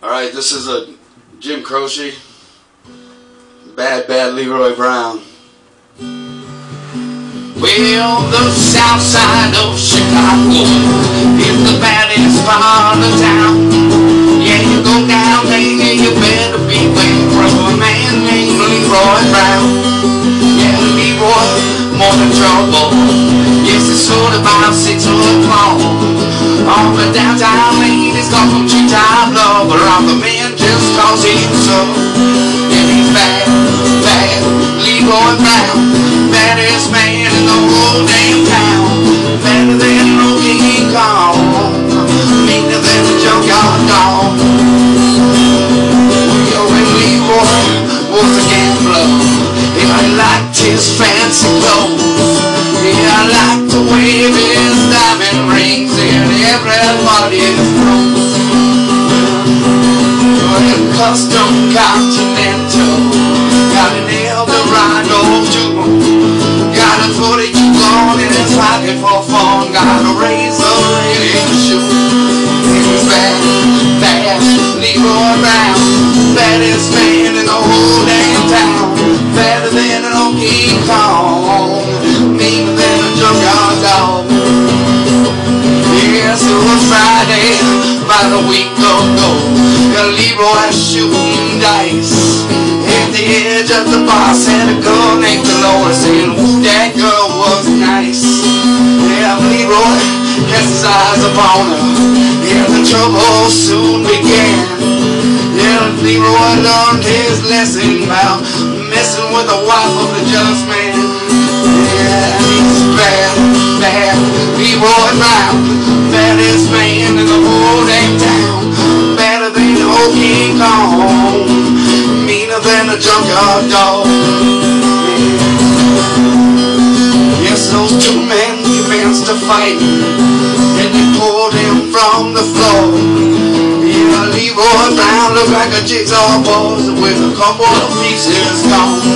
Alright, this is a Jim Croce, Bad Leroy Brown. Well, the south side of Chicago is the baddest part of town. Yeah, you go down there, you better beware from a man named Leroy Brown. Yeah, Leroy, more than trouble. Yes, it's sort of about 6 o'clock. All the downtown ladies call him Treetop Lover. All the men just cause he's so. And he's bad, Leroy Brown. Baddest man in the whole damn town. Better than no King Kong. Meaner than a junkyard dog. Well, when Leroy was a gambler, yeah, I liked his fancy clothes. Yeah, I liked to wave his diamond rings in everybody's throat. Well, custom Continental, got an Eldorado too. Got a 42 on in his pocket for fun. Got a razor in his shoe. He was bad, Leroy Brown. Baddest man in the whole damn town. Better than an old King Kong. Meaner than a junkyard dog. Yes, it was Friday, about a week ago. Leroy shooting dice at the edge of the bar. Said a girl named Dolores, and ooh, that girl was nice. Yeah, Leroy cast his eyes upon her. Yeah, the trouble soon began. Yeah, Leroy learned his lesson about messing with the wife of the jealous man. Yeah, he's bad, Leroy Brown. Baddest man in the whole damn town. Better than old King Kong. Meaner than a junkyard dog. Yes, those two men commenced to fight, and they pulled him from the floor. Yeah, Leroy Brown looked like a jigsaw puzzle with a couple of pieces gone.